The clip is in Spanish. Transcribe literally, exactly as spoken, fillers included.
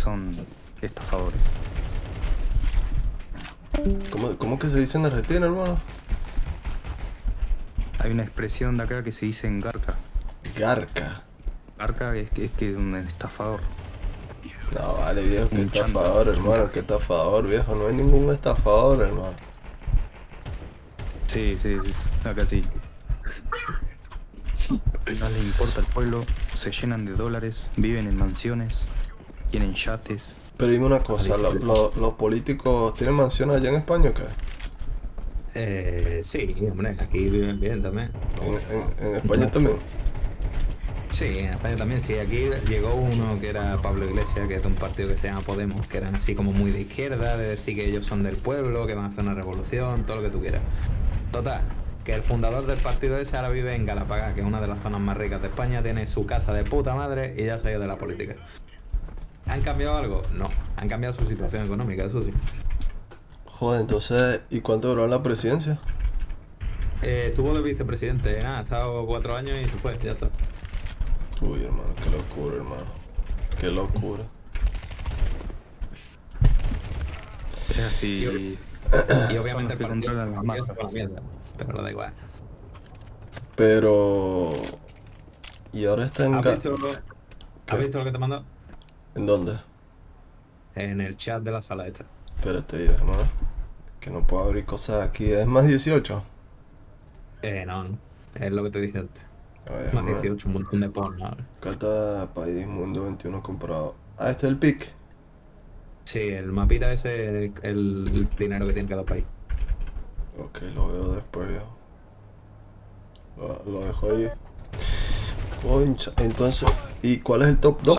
son estafadores. ¿Cómo, cómo que se dice en Argentina, hermano? Hay una expresión de acá que se dice en garca. Garca. Garca es, que- es que es un estafador. No, vale, viejo, qué Un chanta, estafador, hermano, chantaje. qué estafador, viejo. No hay ningún estafador, hermano. Sí, sí, sí, acá sí. No les importa el pueblo, se llenan de dólares, viven en mansiones, tienen yates. Pero dime una cosa, ¿lo- lo- ¿los políticos tienen mansiones allá en España o qué? Eh, sí, hombre, aquí viven bien también. En, en, en España también. Sí, en España también, sí. Aquí llegó uno que era Pablo Iglesias, que es de un partido que se llama Podemos, que eran así como muy de izquierda, de decir que ellos son del pueblo, que van a hacer una revolución, todo lo que tú quieras. Total, que el fundador del partido ese ahora vive en Galapagar, que es una de las zonas más ricas de España, tiene su casa de puta madre y ya se ha ido de la política. ¿Han cambiado algo? No. Han cambiado su situación económica, eso sí. Joder, entonces, ¿y cuánto duró en la presidencia? Eh, estuvo de vicepresidente, nada, ha estado cuatro años y se fue, ya está. Uy, hermano, qué locura, hermano. Qué locura. Es así. Y obviamente Son los el que partido controlan las partido masas. fue la mierda, pero da igual. Pero... ¿Y ahora está en ¿Has Ga... visto, ¿Qué? ¿Has visto lo que te mandó? ¿En dónde? En el chat de la sala esta. Espérate, hermano. Que no puedo abrir cosas aquí. ¿Es más dieciocho? Eh, no, no. Es lo que te dije antes. A ver, Más déjame ver. dieciocho, un montón de porno ahora. Carta País Mundo veintiuno comprado. Ah, este es el pic. Sí, el mapita ese es el, el dinero que tiene cada país. Ok, lo veo después, viejo. Lo, lo dejo ahí. Concha. Entonces, ¿y cuál es el top dos?